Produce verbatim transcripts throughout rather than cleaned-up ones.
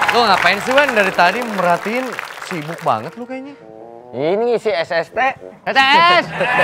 Lo ngapain sih, Wan? Dari tadi merhatiin sibuk banget lu kayaknya. Ini isi S S T. S S.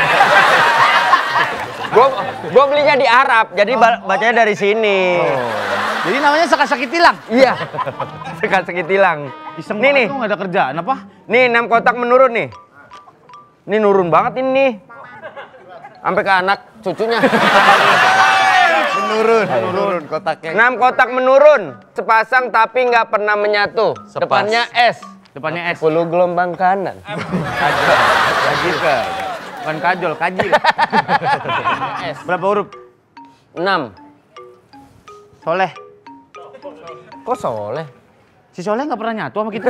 Gua gua belinya di Arab, jadi bacanya dari sini. Oh. Jadi namanya seka-seki tilang. Iya. Seka-seki tilang. Iseng nih nih. Lu nggak ada kerjaan apa? Nih enam kotak menurun nih. Ini nurun banget ini nih. Sampai ke anak cucunya. Menurun, menurun kotaknya. enam kotak menurun. Sepasang tapi nggak pernah menyatu. Sepas. Depannya S. Depannya S. sepuluh gelombang kanan. Kajol. Kajil ke. Bukan kajol, kajil. S. Berapa huruf? enam. Soleh. Kok Soleh? Si Soleh nggak pernah nyatu sama kita.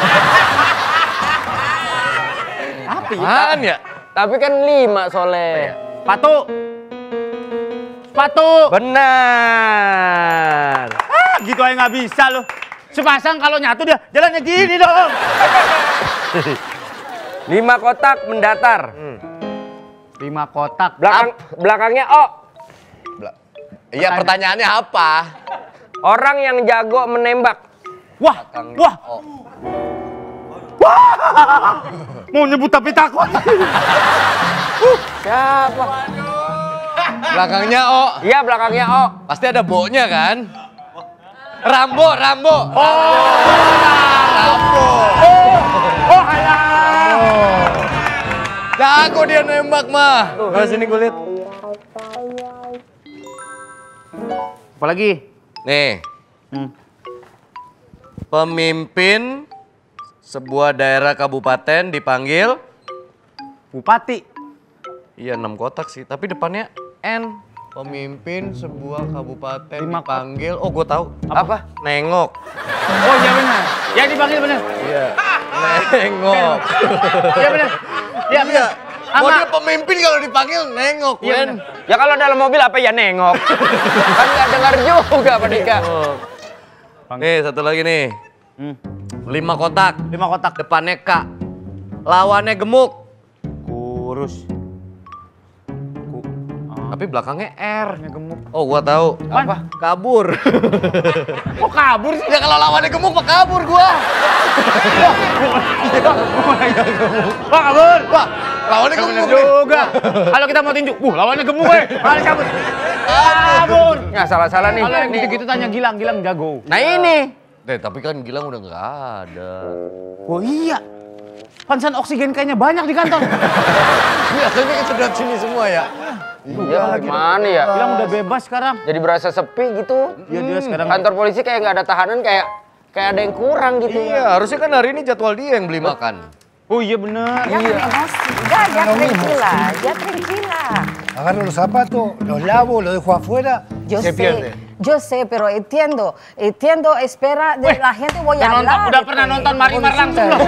Apa ya? Apaan ya? Tapi kan lima Soleh. Sepatu. Sepatu. Benar. Ah, gitu aja nggak bisa loh. Sepasang kalau nyatu dia jalannya gini dong. Lima kotak mendatar. Hmm. Lima kotak. Belakang belakangnya O. Iya, pertanyaannya apa? Orang yang jago menembak. Wah, wah. Wah. Mau nyebut tapi takut. Siapa? Belakangnya O. Iya, belakangnya O. Pasti ada bo-nya kan? Rambo, Rambo. Oh. Rambo. Oh, halah. Jago dia nembak mah. Tuh, sini gue lihat. Apalagi? Nih. Hmm. Pemimpin sebuah daerah kabupaten dipanggil Bupati. iya enam kotak sih, tapi depannya N. Pemimpin sebuah kabupaten Lima dipanggil, oh gue tahu. Apa? Nengok. Oh iya benar. Ya dipanggil benar. Iya. Nengok. Iya benar. Iya benar. Model pemimpin kalau dipanggil nengok, Iya, Wen. bener. Ya kalau dalam mobil apa ya nengok. Kan nggak dengar juga Pak Dika. Nih satu lagi nih. Hmm. Lima kotak. Lima kotak. Depannya K. Lawannya gemuk. Kurus. Ku. Tapi belakangnya R. Nya gemuk. Oh gua tahu. Apa? Kabur. Kok kabur sih? Ya kalau lawannya gemuk mah kabur gua. Wah kabur. Wah, lawannya Bener gemuk nih. juga. Kalau kita mau tinju, uh lawannya gemuk weh. Malah cabut. Kabur. Nggak salah-salah nih. Kalau yang gitu-gitu tanya Gilang, Gilang jago. Nah ini. Deh, tapi kan Gilang udah nggak ada. Oh iya. Pansan oksigen kayaknya banyak di kantor. Biasanya kan sedot sini semua ya. Iya, gimana ya? Gilang udah bebas sekarang. Jadi berasa sepi gitu. Iya dia sekarang. Kantor polisi kayak nggak ada tahanan, kayak kayak ada yang kurang gitu. Iya, harusnya kan hari ini jadwal dia yang beli makan. Oh iya benar. Ya, emosi. Ya, ya tranquila, ya tranquila. Agarro los zapatos, los lavo, los dejo afuera, Yo se sé, pierde. yo sé, pero entiendo, entiendo, espera, de la gente voy Udah a nonton, hablar. udah pernah nonton Marimar langsung loh.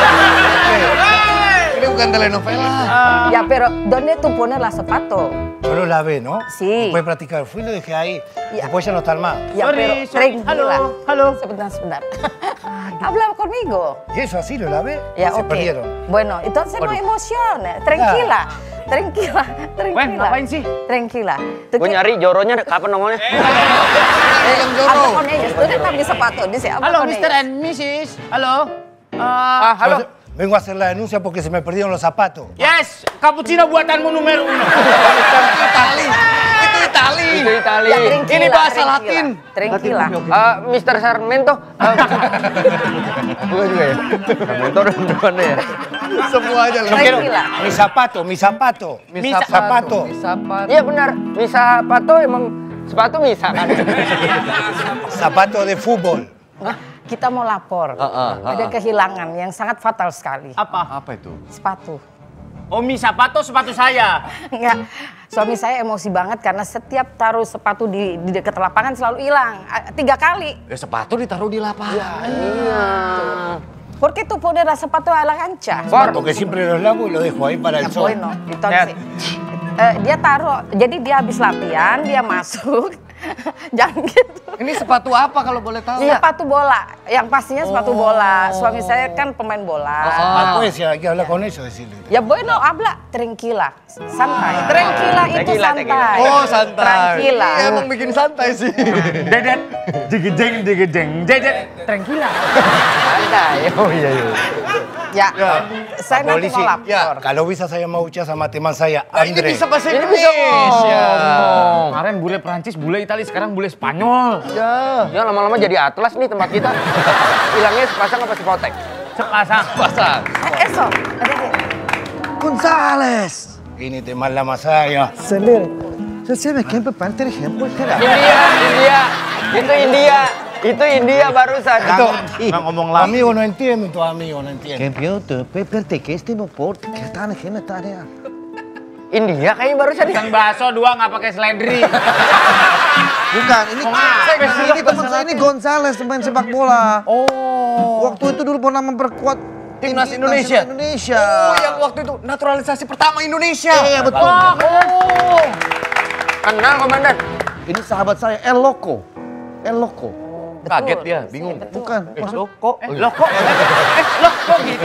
Ini bukan telenovela. Ya, pero ¿dónde tú pones los zapatos? Yo los lavé, ¿no? Sí. Después de practicar, fui y lo dejé ahí. Ya. Después ya no están más. Ya, Sorry, pero sorry. tranquila. Halo, halo. Sebentar, sebentar. Habla conmigo. Y eso así lo lavé, Ya, se ok. perdieron. Bueno, entonces no emociones. Tranquila, tranquila, tranquila. Wen, ngapain sih? Tranquila. ¿Tú Gue qué- nyari joronya kapan nongolnya? Eh, habla con ellos. Tú eres mi zapato. Dice, habla Halo con mister ellos. and missus Halo. Uh, Ah, halo. Vengo a hacer la denuncia porque se me perdieron los zapatos. Yes, cappuccino buatanmu numero uno. Itali. Itu Itali. Itu Itali. Ya, tranquila, Ini bahasa tranquila, Latin. Tranquila. Eh, mister Sarmento. Eh, Bukan juga ya? Sarmento udah depannya ya? Semua aja loh. Tranquila. Mi zapato, mi zapato. Mi zapato. Mi zapato. Iya benar. Misa pato emang sepatu misa kan? Zapato de fútbol. Nah, kita mau lapor. Ah, ah, ah, Ada ah. kehilangan yang sangat fatal sekali. Apa? Apa itu? Sepatu. Oh, mi sepatu sepatu saya. Enggak. Suami saya emosi banget karena setiap taruh sepatu di, di dekat lapangan selalu hilang. A- Tiga kali. Ya sepatu ditaruh di lapangan. Iya. ¿Por qué tú pones la zapato a la cancha? For. Porque siempre los lavo y los dejo ahí para el sol. Bueno, entonces, eh, dia taruh, jadi dia habis latihan, dia masuk, Jangan gitu. Ini sepatu apa kalau boleh tahu? Sepatu bola, yang pastinya sepatu bola. Suami saya kan pemain bola. Ah, pues si hay que hablar con eso, decirle. Ya bueno, habla tranquila, santai. Tranquila itu Tequila, santai. tequila. Oh, santai. Tranquila. Iya, emang bikin santai sih. Dedet, digejeng, digejeng, jejet. Tranquila. Santai. Oh iya iya. Ya, saya nanti Polisi, mau lapor. ya. Kalau bisa saya mau ucap sama teman saya, Nah, ini Andre. bisa bahasa Ini bisa Indonesia. Kemarin bule Prancis, bule Itali, sekarang bule Spanyol. Ya. Ya lama-lama jadi atlas nih tempat kita. Hilangnya sepasang apa sepotek? Sepasang. Pasang. Eh, Eso, ada González. Ini teman lama saya. Selir. Saya saya bikin pepanter ejemplo cara. India, India. Itu India. Itu India barusan. Itu, Nggak ngomong lagi. amigo no entiendo, tu amigo no entiendo. Campeão do Pepe que este no port que está na gente tarea. India kayaknya barusan. Sang bakso dua nggak pakai seledri. Bukan, ini Saya ini teman saya ini Gonzales pemain sepak bola. Oh. Waktu itu dulu pernah memperkuat Timnas Indonesia. Indonesia. Oh, yang waktu itu naturalisasi pertama Indonesia. Iya betul. Oh. Kenal komandan. Ini sahabat saya El Loco. El Loco. Kaget dia, bingung. Bukan. Eh, lo kok? Eh, loh kok? Eh, loh kok gitu?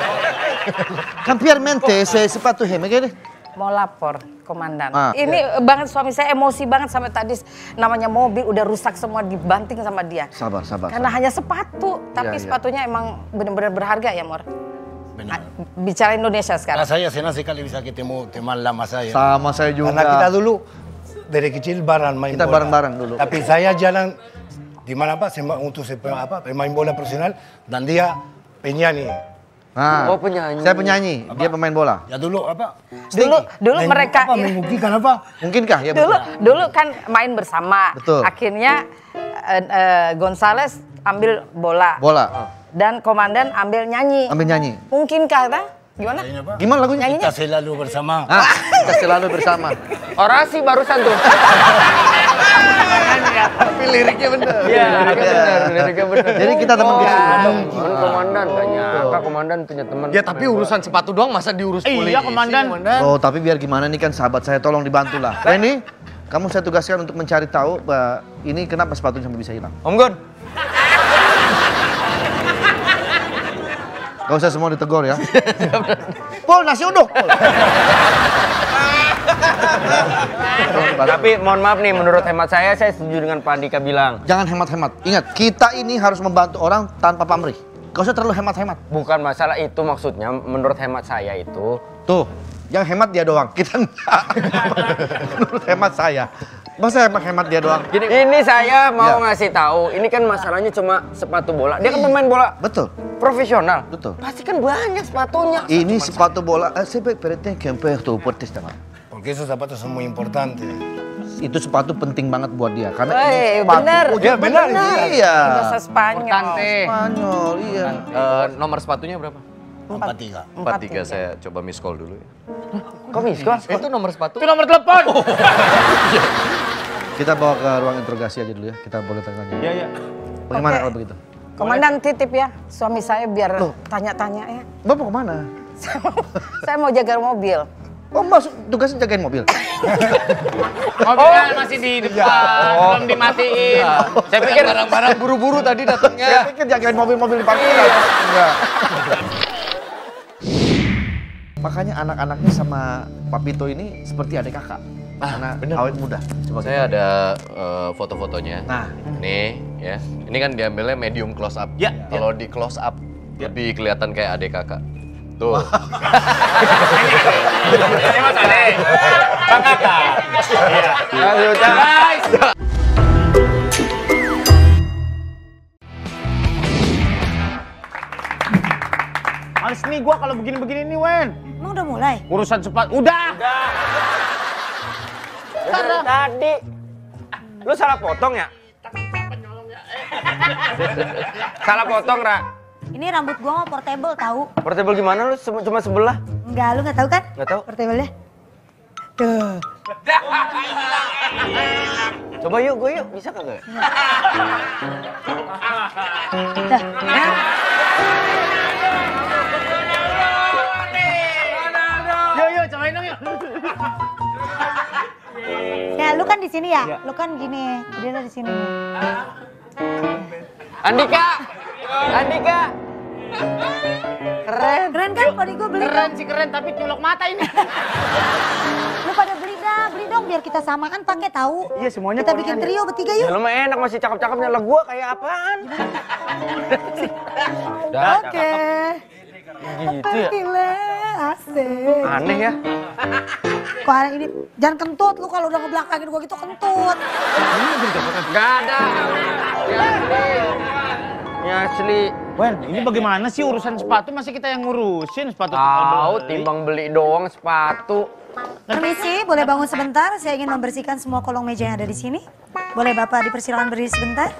Campeamente ese sepatu heme gini. mau lapor komandan. Ah, Ini banget suami saya emosi banget sampai tadi namanya mobil udah rusak semua dibanting sama dia. Sabar, sabar. Karena sabar. hanya sepatu, tapi Iya, iya. sepatunya emang benar-benar berharga ya, Mor. Benar. Bicara Indonesia sekarang. Karena saya senang sekali bisa ketemu teman lama saya. Sama saya juga. Karena kita dulu dari kecil bareng main Kita bola. bareng-bareng dulu. Tapi saya jalan di mana apa sema- untuk sepa- apa pemain bola profesional dan dia penyanyi. Nah, Oh, penyanyi. Saya penyanyi, dia pemain bola. Ya dulu apa? Dulu dulu Main- mereka apa, membuktikan apa? Mungkinkah ya? dulu betul? dulu kan main bersama. Betul. Akhirnya eh, eh, Gonzales ambil bola. Bola. Dan komandan ambil nyanyi. Ambil nyanyi. Mungkinkah ta? Gimana? Ini apa? Gimana lagunya? Nyanyinya? Kita selalu bersama. Ah, kita selalu bersama. Orasi barusan tuh. Tapi liriknya bener. Iya, liriknya bener, liriknya bener. Jadi kita teman Oh, kecil. teman komandan, gak nyangka komandan punya teman. Ya tapi urusan sepatu doang masa diurus Iya, polisi, komandan. Oh, tapi biar gimana nih kan sahabat saya, tolong dibantu lah. Ini kamu saya tugaskan untuk mencari tahu bahwa ini kenapa sepatunya sampai bisa hilang. Om Gun. Gak usah semua ditegur ya. Pol, nasi uduk. Pol. Tolong dibantu. Tapi mohon maaf nih, menurut hemat saya, saya setuju dengan Pak Andika bilang. Jangan hemat-hemat. Ingat, kita ini harus membantu orang tanpa pamrih. Gak usah terlalu hemat-hemat. Bukan masalah itu maksudnya, menurut hemat saya itu. Tuh, yang hemat dia doang. Kita enggak. Menurut hemat saya. Masa hemat-hemat dia doang? Gini, ini saya mau Ya. ngasih tahu, ini kan masalahnya cuma sepatu bola. Dia kan pemain bola Betul. profesional. Betul. Pasti kan banyak sepatunya. Ini sepatu bola. Eh, saya perhatikan kemper tuh portis teman. Porque esos zapatos son muy importantes. Itu sepatu penting banget buat dia karena ini Eh, sepatu. bener. Oh, dia benar. Iya. Bahasa Spanyol. Tante. Spanyol, iya. Eh, nomor sepatunya berapa? Empat tiga. empat tiga, saya coba miss call dulu ya. Kok miskol? Itu nomor sepatu? Itu nomor telepon. Kita bawa ke ruang interogasi aja dulu ya. Kita boleh tanya. Iya, iya. Bagaimana Oke. kalau begitu? Komandan titip ya, suami saya biar tanya-tanya ya. Bapak kemana? Saya mau jaga mobil. Oh, masuk tugasnya jagain mobil. Mobilnya masih di depan, belum dimatiin. Saya pikir barang-barang buru-buru tadi Saya datangnya. pikir jagain mobil-mobil di parkiran. Enggak. Makanya anak-anaknya sama Papito ini seperti adik kakak. Karena awet muda. Coba Saya ada eh, foto-fotonya. Nah. Nih, ya. Ini kan diambilnya medium close up. Ya. Kalau di close up lebih kelihatan kayak adik kakak. Tuh. Ini Mas Ade. Bang Kakak. Ayo, Guys. Males nih gua kalau begini-begini nih, Wen. Emang udah mulai? Urusan sepatu. Udah. Dari tadi. Lu salah potong ya? Salah potong, Ra. Ini rambut gua mau portable tahu? Portable gimana lu? Sem- Cuma sebelah? Enggak, lu nggak tahu kan? Nggak tahu. Portable-nya. Tuh. Coba yuk, gue yuk. Bisa kagak? Dah. Yuk, yuk, cobain dong yuk. Ya, lu lu kan di sini ya? Lu kan gini, dia ada di sini. Andika! Andika! Keren. Keren kan? Pada gue beli. Keren sih keren, tapi culok mata ini. Lu pada beli dah, beli dong biar kita samaan pakai tahu. Iya, semuanya Kita bikin trio bertiga yuk. Ya lu mah enak masih cakep-cakepnya, lah gua kayak apaan? Oke. Gitu ya? Gile, asik. Aneh ya? Kok aneh ini, jangan kentut lu kalau udah ngebelakangin gua gitu kentut. Gak ada. Ya asli. Ya asli. Wen, ini bagaimana sih urusan sepatu masih kita yang ngurusin sepatu? Tahu timbang beli doang sepatu. Permisi, boleh bangun sebentar? Saya ingin membersihkan semua kolong meja yang ada di sini. Boleh Bapak dipersilakan berdiri sebentar?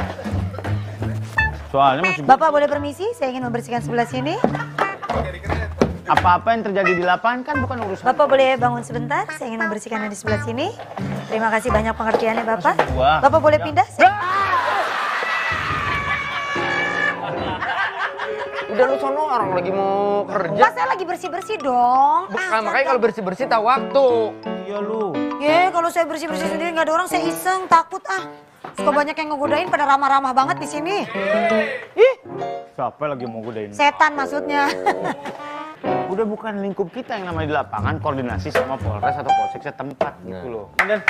Soalnya masih Bapak boleh permisi? Saya ingin membersihkan sebelah sini. apa-apa yang terjadi di lapangan kan bukan urusan. Bapak boleh bangun sebentar? Saya ingin membersihkan yang di sebelah sini. Terima kasih banyak pengertiannya Bapak. Wah. Bapak boleh pindah? Saya... Udah lu sono, orang lagi mau kerja. Mas, saya lagi bersih-bersih dong. Bukan, makanya kalau bersih-bersih tahu waktu. Iya lu. Ya, kalau saya bersih-bersih sendiri nggak ada orang, saya iseng, takut ah. Suka banyak yang ngegodain pada ramah-ramah banget di sini. Ih, siapa lagi mau godain? Setan maksudnya. Udah bukan lingkup kita yang namanya di lapangan, koordinasi sama Polres atau Polsek setempat gitu loh. Dan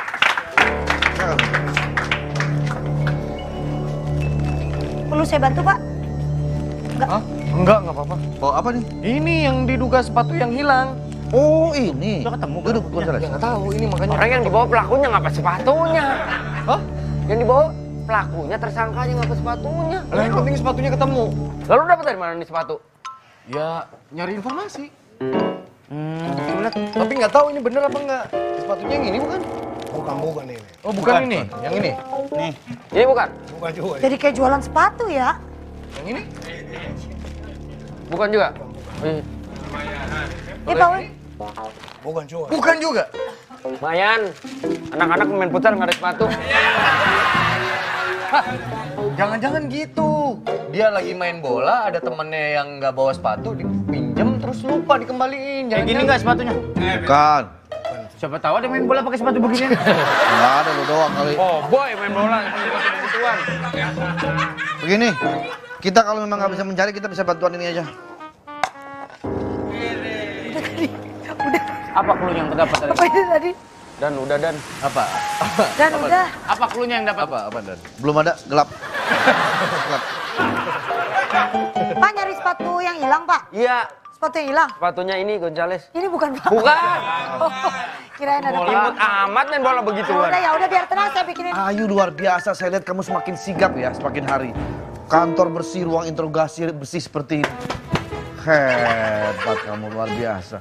Perlu saya bantu Pak? Enggak. Hah? Enggak, enggak apa-apa. Bawa apa nih? Ini yang diduga sepatu yang hilang. Oh ini. udah ketemu Duduk, kan? Gonzales. Ya nggak tahu, ini makanya. Orang yang dibawa pelakunya ngapa sepatunya? Hah? Yang dibawa pelakunya, tersangkanya ngapa sepatunya? Lah, yang penting sepatunya ketemu. Lalu dapat dari mana nih sepatu? Ya, nyari informasi. Hmm, Tapi nggak tahu ini bener apa enggak. Sepatunya yang ini bukan? Bukan, bukan ini. Oh, bukan, ini. Yang ini. nih. Ini bukan? Bukan juga. ini. Jadi kayak jualan sepatu ya? Yang ini? Bukan juga? Ih, Ya Pak Wen. Bukan juga. Bukan juga. lumayan. Anak-anak main futsal nggak ada sepatu. Hah, jangan-jangan gitu. Dia lagi main bola, ada temennya yang nggak bawa sepatu, dipinjem terus lupa dikembaliin. Kayak gini nggak sepatunya? Bukan. Siapa tahu ada main bola pakai sepatu beginian. Nggak ada lu doang kali. Oh boy main bola, pakai sepatu begituan. Begini, kita kalau memang nggak bisa mencari, kita bisa bantuan ini aja. Apa clue yang terdapat dari? Apa itu tadi? Dan udah dan. Apa? Apa? Dan udah. Apa clue-nya yang dapat? Apa? Apa, Dan? Belum ada, gelap. Gelap. Pak nyari sepatu yang hilang Pak? Iya, Sepatu yang hilang? sepatunya ini Gonzales. Ini bukan Pak? Bukan. Oh, kirain ada Pak. Imut amat main bola Ya begituan. udah ya udah biar tenang saya bikinin. Ayu luar biasa, saya lihat kamu semakin sigap ya, semakin hari. Kantor bersih, ruang interogasi bersih seperti ini. Hebat kamu, luar biasa.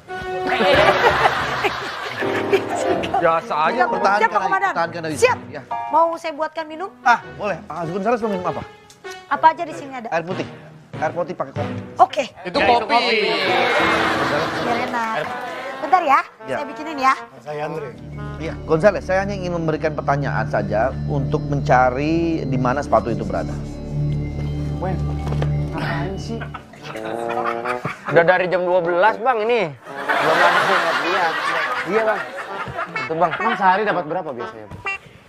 Biasa aja. Siap, pertahankan siap Pak aja, Komandan. pertahankan aja. Siap. Ya. Mau saya buatkan minum? Ah, boleh. Ah, Gonzales mau minum apa? Apa aja di sini ada? Air putih. Air putih pakai kopi. Oke, Itu Ya, itu kopi. kopi. biar enak. Bentar ya, Ya. saya bikinin ya. Saya Andre. Iya, Gonzales, saya hanya ingin memberikan pertanyaan saja untuk mencari di mana sepatu itu berada. Wen, ngapain sih? Udah dari jam dua belas bang ini. Belum ada yang lihat. Iya bang. Itu bang. Emang sehari dapat berapa biasanya? Bang?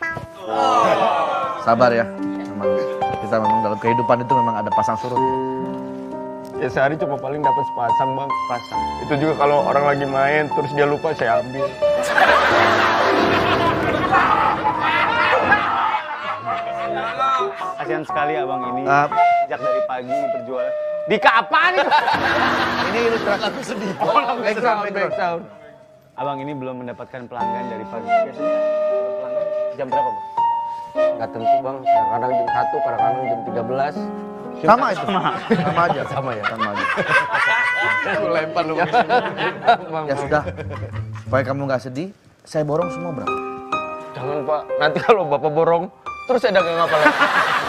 Sabar ya. Memang kita memang dalam kehidupan itu memang ada pasang surut. Ya sehari cuma paling dapat sepasang bang. Pasang. Itu juga kalau orang lagi main terus dia lupa saya ambil. Kasihan sekali abang ini. Ah. Sejak dari pagi berjualan. Di kapan itu? Ini ilustrasi lagu sedih. Oh, lagu Background, sedih. background. Abang ini belum mendapatkan pelanggan dari pagi. Biasanya dapat pelanggan jam berapa bang? Gak tentu bang. Kadang-kadang jam satu, kadang-kadang jam tiga belas. Sama itu. Sama aja. Sama ya? Sama aja. Lu lempar lu. Ya sudah. Supaya kamu nggak sedih, saya borong semua berapa? Jangan pak. Nanti kalau bapak borong, terus saya dagang apa lagi?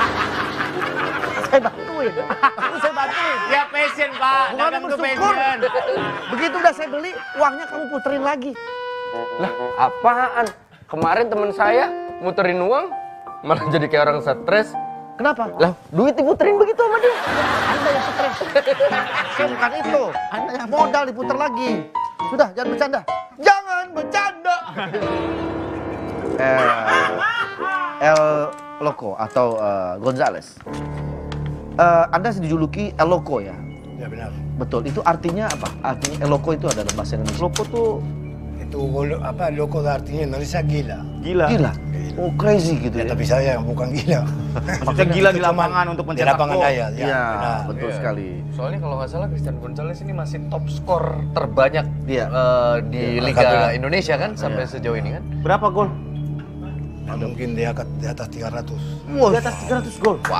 Saya bantuin. Aku saya bantuin. Ya passion pak. Bukan Dagang tuh bersyukur. passion. Begitu udah saya beli, uangnya kamu puterin lagi. Lah apaan? Kemarin teman saya muterin uang, malah jadi kayak orang stres. Kenapa? Lah duit diputerin begitu sama dia. Anda yang stres. Saya bukan itu. Anda yang modal diputer lagi. Sudah, jangan bercanda. Jangan bercanda. eh, El Loco atau eh, Gonzales. Eh, Anda dijuluki El Loco ya? Ya benar. Betul. Itu artinya apa? Artinya El Loco itu adalah bahasa Indonesia. Loco tuh Itu golo- apa loco de artinya Indonesia gila. gila. Gila. Oh crazy gitu Ya, ya. tapi saya bukan gila. Maksudnya gila di Itu cuman lapangan untuk di mencetak lapangan gol. aja. Ya, Iya, benar. betul Iya. sekali. Soalnya kalau nggak salah Christian Gonzalez ini masih top skor terbanyak Iya. eh, di Iya, Liga Alhamdulillah. Indonesia kan sampai sejauh ini kan. Berapa gol? Ya, mungkin di atas, di atas tiga ratus. Di atas tiga ratus gol. Wah,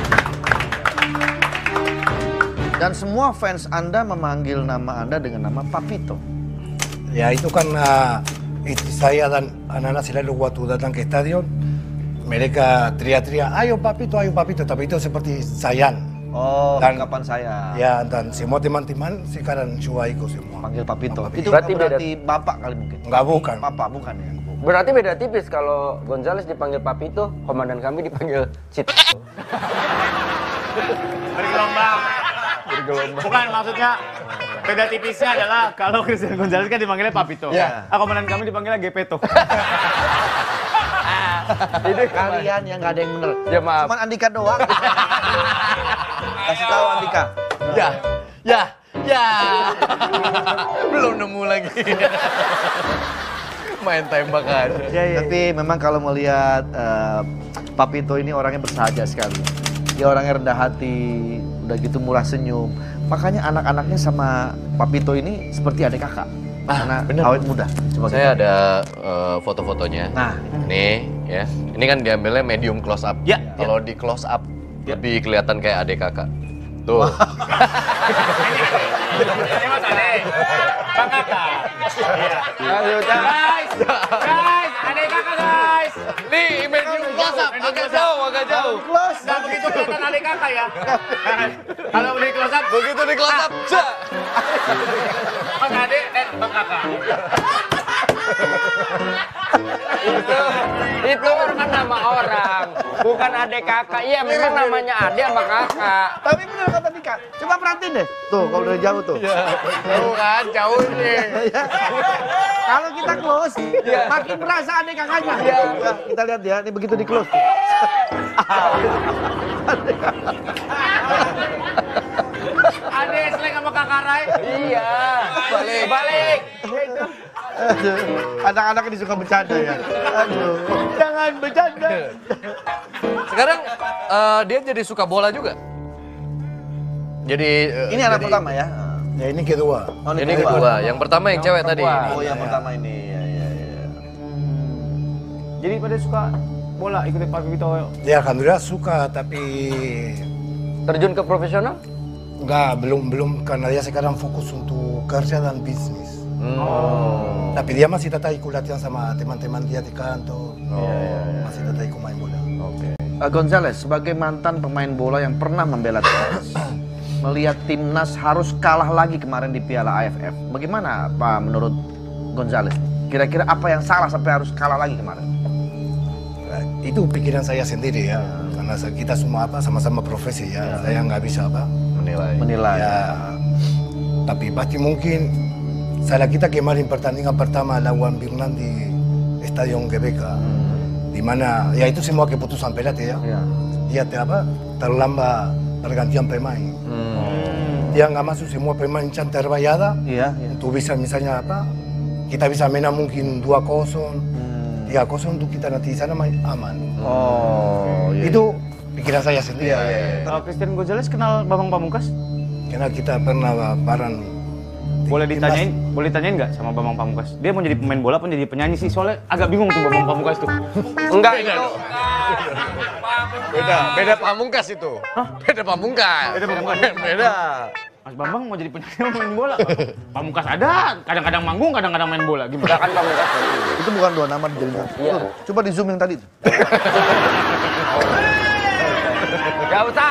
Dan semua fans Anda memanggil nama Anda dengan nama Papito. Ya itu kan uh, itu saya dan anak-anak selalu waktu datang ke stadion mereka teriak-teriak, ayo Papito, ayo Papito, tapi itu seperti sayang. Oh, Dan- kapan saya Ya, dan semua teman-teman sekarang coba ikut semua. panggil Papito. Papito. Itu Berarti berarti, beda- bapak kali mungkin. Enggak, bukan. Papa bukan ya. Berarti beda tipis kalau Gonzales dipanggil Papito, komandan kami dipanggil Cit. Bergelombang. Bukan maksudnya beda tipisnya adalah kalau Christian Gonzalez kan dipanggilnya Papito. Ya. Ah, komandan kami dipanggilnya Gepeto. Ini kalian yang nggak ada yang bener. Ya, maaf. Cuman Andika doang. Kasih tahu Andika. ya, ya, ya. Belum nemu lagi. Main tembak aja. Tapi memang kalau melihat eh, Papito ini orangnya bersahaja sekali. Dia orangnya rendah hati, udah gitu murah senyum. Makanya anak-anaknya sama Papito ini seperti adik kakak. Karena awet muda. Coba Saya kita- ada eh, foto-fotonya. Nah. Nih, ya. Ini kan diambilnya medium close up. Ya. Kalau di close up lebih kelihatan kayak adik kakak. Tuh. Ini Mas Ade. Bang Kakak. Ayo, Cak. Guys, guys, Ade Kakak guys. Nih, medium close up. Agak jauh, agak jauh. Close. Nggak begitu kelihatan Ade Kakak ya. Kalau udah di close up, Begitu di close up, cak. Bang Ade dan Bang Kakak. itu itu kan nama orang, bukan adik kakak. Iya, memang namanya adik sama kakak. Tapi bener kata Dika. Coba perhatiin deh. Tuh, kalau dari jauh tuh. Jauh kan, jauh nih. Kalau kita close, makin berasa adik kakaknya. Ya, kita lihat ya, ini begitu di close. Ade seleng sama Kakak Rai. Iya. Balik, balik. Aduh, anak-anak ini suka bercanda ya. Aduh, jangan bercanda. Sekarang eh, dia jadi suka bola juga. Jadi eh, Ini anak jadi- pertama ya. Ya ini kedua. Oh, Ini kedua. Yang pertama yang cewek tadi. Oh, yang pertama ini. Ya, ya, ya. Jadi pada suka bola ikutin Papito. Ya alhamdulillah suka, tapi Terjun ke profesional? enggak, belum belum karena dia sekarang fokus untuk kerja dan bisnis. Oh. Tapi dia masih tetap ikut latihan sama teman-teman dia di kantor. Masih tetap ikut main bola. Oke. Uh, Gonzales, sebagai mantan pemain bola yang pernah membela timnas, melihat timnas harus kalah lagi kemarin di Piala A F F. Bagaimana Pak menurut Gonzales? Kira-kira apa yang salah sampai harus kalah lagi kemarin? Nah, itu pikiran saya sendiri ya. Karena kita semua apa sama-sama profesi ya. Saya nggak bisa apa Menilai. Menilai. ya. Tapi pasti mungkin salah kita kemarin pertandingan pertama lawan Vietnam di Stadion G B K. Di mana ya itu semua keputusan pelatih ya. Ya. Dia te- apa terlambat pergantian pemain. Dia nggak masuk semua pemain yang terbayada. Iya, iya. Untuk bisa misalnya apa, kita bisa menang mungkin dua kosong, tiga kosong untuk kita nanti di sana main aman. Oh, iya. Itu pikiran saya sendiri. Kalau Christian Gonzalez kenal Bambang Pamungkas? Karena kita pernah bareng. di Boleh timnas. ditanyain, boleh ditanyain nggak sama Bambang Pamungkas? Dia mau jadi pemain bola pun jadi penyanyi sih, soalnya agak bingung tuh Bambang Pamungkas tuh. Enggak, itu. Beda, beda pamungkas itu. Beda pamungkas. Beda Pamungkas. Beda. Mas Bambang mau jadi penyanyi mau main bola. Pamungkas ada, kadang-kadang manggung, kadang-kadang main bola. Gimana? Enggak kan Pamungkas. Itu bukan dua nama dijadikan. Iya. Tuh, coba di zoom yang tadi. tuh. Gak usah.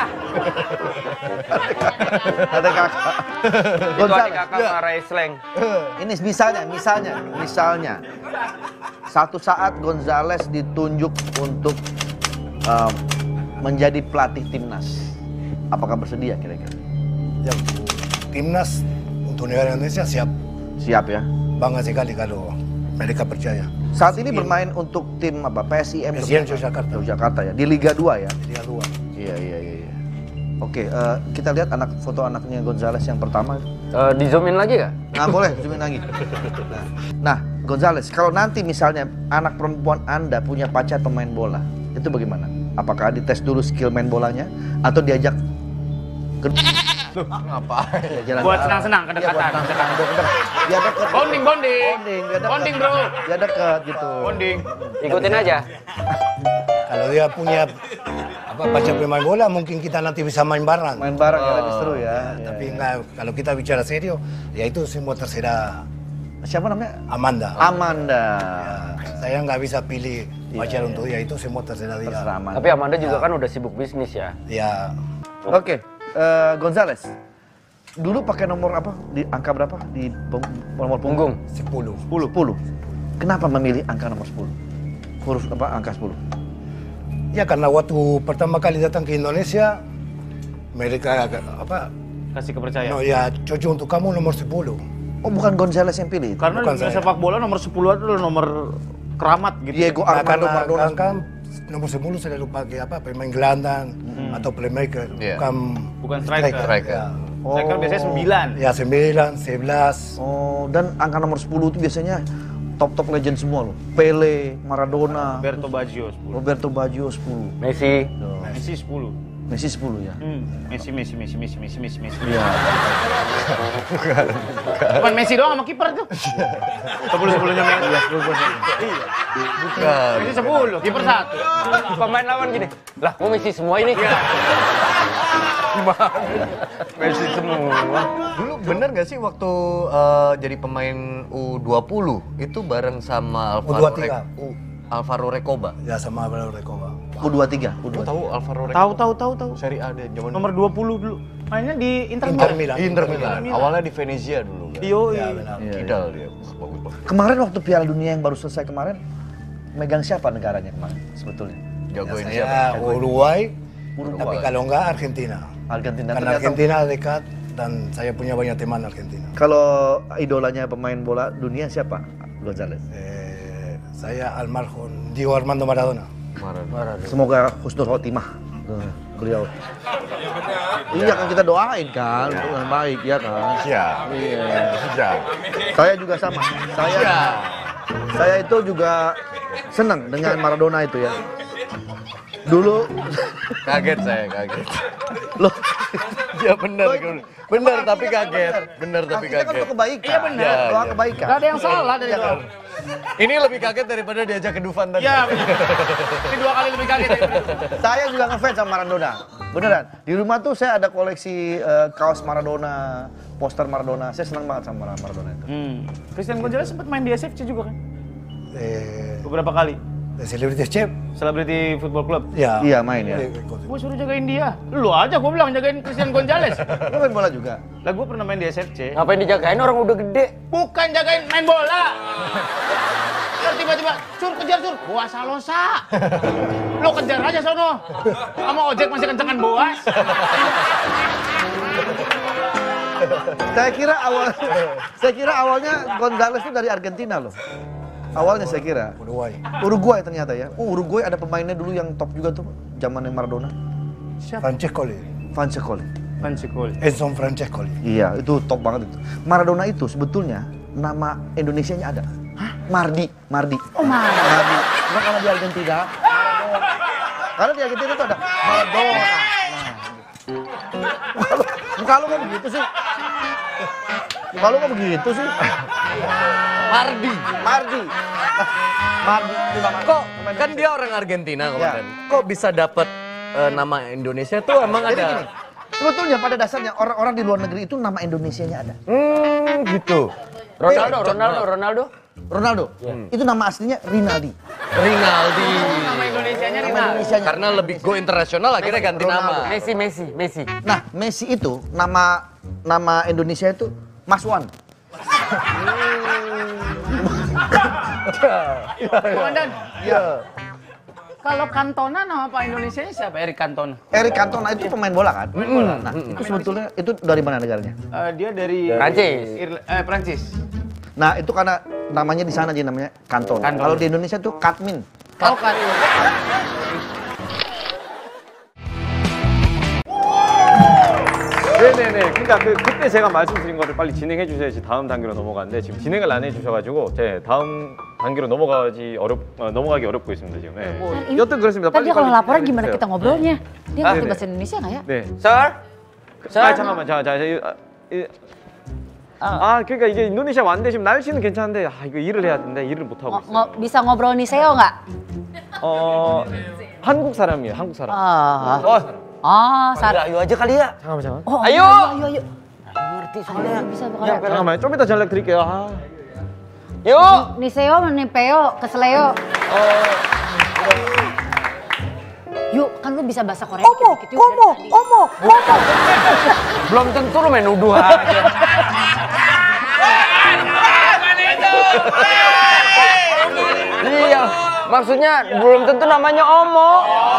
Ada kakak. Itu adik Gonzales. kakak marahi slang. Ini misalnya, misalnya, misalnya, satu saat Gonzales ditunjuk untuk um, menjadi pelatih timnas. Apakah bersedia kira-kira? Ya, timnas untuk negara Indonesia siap. Siap ya? Bangga sekali kalau mereka percaya. Saat ini bermain untuk tim apa? P S I M P S I M Yogyakarta. Yogyakarta ya, di Liga dua ya. Liga dua. Iya iya iya. iya. Oke, eh, kita lihat anak foto anaknya Gonzales yang pertama. Eh, di zoomin lagi gak? Nah boleh, zoomin lagi. Nah, nah, Gonzales, kalau nanti misalnya anak perempuan Anda punya pacar pemain bola, itu bagaimana? Apakah dites dulu skill main bolanya atau diajak ke Ngapain? jalan Buat senang-senang, kedekatan. dia deket Bonding, bonding. bonding dia deket. Bonding, bro. Dia deket gitu. Bonding. Ikutin aja. Kalau dia punya apa pacar pemain bola, mungkin kita nanti bisa main bareng. Main bareng ya lebih seru ya. Ya, Tapi ya. enggak, kalau kita bicara serius, ya itu semua terserah Siapa namanya? Amanda. Amanda. Saya nggak bisa pilih pacar untuk dia, itu semua terserah dia. Terserah Amanda. Tapi Amanda juga kan udah sibuk bisnis ya. Ya, Oke, eh, Gonzales. Dulu pakai nomor apa? Di angka berapa? Di pung- nomor punggung? sepuluh. sepuluh. sepuluh. Kenapa memilih angka nomor sepuluh? Huruf apa? Angka sepuluh. Ya karena waktu pertama kali datang ke Indonesia, mereka apa? Kasih kepercayaan. No, ya cocok untuk kamu nomor sepuluh. Oh, bukan Gonzales yang pilih. Karena Bukan di dunia saya. sepak bola nomor sepuluh itu nomor keramat gitu. Diego Nah, Armando karena Maradona. orang kan nomor sepuluh selalu pakai apa? Pemain gelandang atau playmaker, Iya. bukan Bukan striker. Striker. Ya. Striker biasanya sembilan. Ya sembilan, sebelas. Oh, dan angka nomor sepuluh itu biasanya top-top legend semua loh. Pele, Maradona, Roberto Baggio sepuluh. Roberto Baggio sepuluh. Messi. Messi sepuluh. Messi sepuluh ya. Hmm. Messi, Messi, Messi, Messi, Messi, Messi, Messi. Iya. Bukan Messi doang sama kiper tuh. Sepuluh sepuluhnya Messi. Iya, sepuluh. Bukan. Messi sepuluh, kiper satu. Pemain lawan gini. Lah, kok Messi semua ini? Gimana? Messi semua. Dulu bener gak sih waktu eh, jadi pemain U dua puluh itu bareng sama U Alvaro dua puluh tiga. Re- U- Alvaro Recoba? Ya sama Alvaro Recoba. U dua puluh tiga, U Lu dua puluh tiga. tahu Alvaro Recoba? Tahu, tahu, tahu, tahu. Seri A deh zaman Nomor dua puluh dulu. Mainnya di Inter Inter Milan. Milan. di Inter Milan. Awalnya di Venezia dulu kan. Yo, Ya benar. Kidal dia. Bagus banget. Kemarin waktu Piala Dunia yang baru selesai kemarin, megang siapa negaranya kemarin sebetulnya? Jagoin Ya, siapa? saya Uruguay, Uruguay. tapi kalau enggak Argentina. Argentina. Karena Ternyata- Argentina dekat dan saya punya banyak teman Argentina. Kalau idolanya pemain bola dunia siapa? Gonzales. Eh, saya almarhum Diego Armando Maradona. Maradona. Semoga husnul khotimah eh, beliau. Iya kan kita doain kan untuk yang baik ya kan. Siap. Iya. Siap. Saya juga sama. Saya saya itu juga senang dengan Maradona itu ya. Dulu Kaget saya, kaget. loh Ya benar, benar tapi kaget. Benar tapi kita kan kaget. untuk kebaikan. Iya benar. Ya, Doa ya. kebaikan. Gak ada yang salah dari Iya itu. kan? Ini lebih kaget daripada diajak ke Dufan tadi. Iya, benar. Ini dua kali lebih kaget. Ya. Saya juga ngefans sama Maradona. Beneran. Di rumah tuh saya ada koleksi eh, kaos Maradona, poster Maradona. Saya senang banget sama Maradona itu. Hmm. Christian Gonzalez sempat main di S F C juga kan? Eh, Beberapa kali. de Celebrity Chef. Celebrity Football Club. Ya. Iya main ya. Eh, ikut. Gue suruh jagain dia. Lu aja gue bilang jagain Christian Gonzalez. Lu main bola juga? Lah gue pernah main di S F C. Ngapain dijagain orang udah gede? Bukan jagain main bola. Terus tiba-tiba, sur kejar sur, boas salosa. Lo kejar aja sono. Sama ojek masih kencengan boas. Saya kira awal, saya kira awalnya Gonzales itu dari Argentina loh. Awalnya saya kira. Uruguay. Uruguay ternyata ya. Oh, Uruguay ada pemainnya dulu yang top juga tuh, zamannya Maradona. Francescoli. Francescoli. Pansikul. Edson Francescoli. Iya, itu top banget itu. Maradona itu sebetulnya nama Indonesianya ada. Hah? Mardi, Mardi. Oh, Mardi. Mardi. Cuma kalau di Argentina, Maradona. Karena di Argentina itu ada Maradona. Nah, kalau kok begitu sih? Kalau kok begitu sih? Mardi. Mardi. Mardi. Kok kan dia orang Argentina kemarin. Kok bisa dapat eh, nama Indonesia tuh emang Jadi ada? gini, sebetulnya pada dasarnya orang-orang di luar negeri itu nama Indonesianya ada. Hmm, gitu. Ronaldo, Ronaldo, Ronaldo. Ronaldo, itu nama aslinya Rinaldi. Rinaldi. Nama Indonesianya Nama Rinaldo. Indonesianya. Karena lebih go internasional akhirnya ganti nama. Messi, Messi, Messi. Nah, Messi itu nama nama Indonesia itu Mas Wan. Komandan, Iya. kalau Cantona nama Pak Indonesia siapa? Eric Cantona. Eric Cantona itu pemain bola kan? Pemain bola. Nah, itu sebetulnya itu dari mana negaranya? Eh, dia dari Prancis. Irla- eh, Prancis. Nah, itu karena namanya di sana jadi namanya kantor. Kantor. Kalau di Indonesia tuh Katmin. Oh kan. 네네네. 그러니까 그, 그때 제가 말씀드린 거를 빨리 진행해 주셔야지 다음 단계로 넘어가는데 지금 진행을 안 해주셔가지고 제 다음 단계로 넘어가지 어렵 어, 넘어가기 어렵고 있습니다 지금. 네. 뭐, 여튼 그렇습니다. Tadi kalau laporan gimana 해주세요. kita ngobrolnya? Dia Ah, ngerti iya. bahasa Indonesia nggak ya? 네. Sir? Sir? 아 잠깐만, 자, 자, 자, 이, 아, 이, 아 그러니까 이게 인도네시아 왔는데 지금 날씨는 괜찮은데 아 이거 일을 해야 되는데 일을 못 하고 Ngo- 있어요. ngo- bisa ngobrol nih Seo nggak? 어 한국 사람이에요, 한국 사람. Ah, Oh, ah, Sar. ayo aja kali ya. 잠깐만, 잠깐만. Oh, Ayo. ayo, ayo. Ngerti soalnya. Bisa Ya, Korea. 잠깐만, 좀 이따 전화 드릴게요. 아. Yuk. Nih Seo, nih Peo, ke Seleo. Yuk, kan lu bisa bahasa Korea Omo, dikit-dikit yuk. omo, omo, omo. Belum tentu lu main nuduh aja. Iya, maksudnya belum tentu namanya Omo.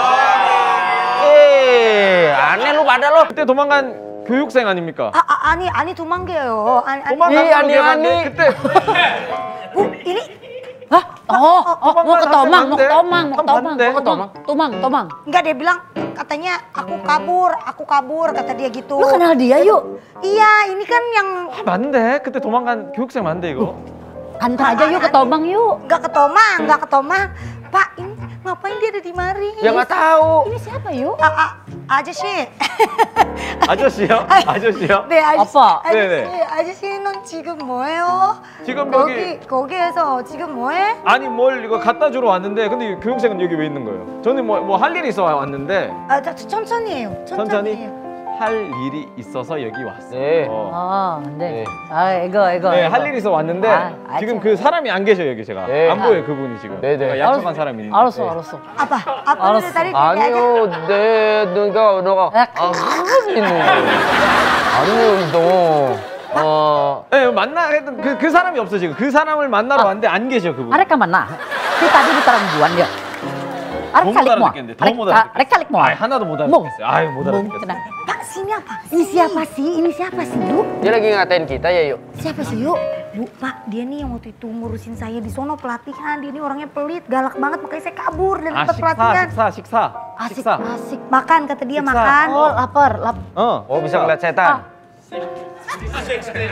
Eh, aneh lu pada lo. 그때 도망간 교육생 아닙니까? 아, 아, 아니, 아니 도망가요. 아니, 아니. 도망간 Ih, 거로 ani, 기억하는데 ani. 그때 Bu, ini Hah? Oh, oh, mau ke Tomang, mau ke Bande. Tomang, mau ke Kan Tomang, Bande. mau ke Tomang. Tomang, Tomang. enggak dia bilang katanya aku kabur, aku kabur kata dia gitu. Lu kenal dia yuk. Iya, ini kan yang 아, 맞는데 그때 도망간 교육생 맞는데 이거? Antar aja yuk ke Tomang yuk. enggak ke Tomang, enggak ke Tomang. Pak, ini ngapain dia ada di mari? Ya nggak tahu. Ini siapa yuk? 아, 아, 아저씨. 아저씨요? 아저씨요? 네, 아저씨. 아빠. 아저씨, 네네. 아저씨는 지금 뭐해요? 지금 거기, 여기 거기에서 지금 뭐해? 아니 뭘 이거 갖다 주러 왔는데 근데 교육생은 여기 왜 있는 거예요? 저는 뭐 뭐 할 일이 있어 왔는데 아, 저, 저 천천히 해요. 천천히, 천천히 해요. 할 일이 있어서 여기 왔어요. 네. 어. Oh, 네. 네. 아, 이거, 이거. 네, 이거. 할 일이 있어 왔는데 아, 알죠. 지금 그 사람이 안 계셔요 여기 제가 네. 안 보여요 그분이 지금. 네, 네. 제가 약속한 사람이 있는데. 알았어, 알았어. Apa? Apa Harus. dari tadi dia diajak? 아니요, 네, 너가 너가 야, 아니요, 아니요, 너. 어, 네, 만나 했던 그, 그 사람이 없어 지금. 그 사람을 만나러 왔는데 안 계셔 그분. Arek mana? Dia tadi di perempuan dia. Arek 못 kalik mau. 알아듣겠는데. 더 Arek, 못 ah, 알아듣겠어. Arek kalik mau. 아이, 하나도 못 Mung. 알아듣겠어요. 아유 못 Mung, 알아듣겠어. tenang. Pak, sini apa? Ini siapa sih? Ini siapa sih, Yuk? dia lagi ngatain kita ya, yuk. Siapa sih, Yuk? Bu, Pak, dia nih yang waktu itu ngurusin saya di sono pelatihan. Dia nih orangnya pelit, galak banget, makanya saya kabur dari 아 tempat 식사 pelatihan. 식사 식사 Asik, 식사. asik. Makan, kata dia Siksa. makan. Oh, lapar, lap. 어. Oh, bisa ngeliat setan. Siksen.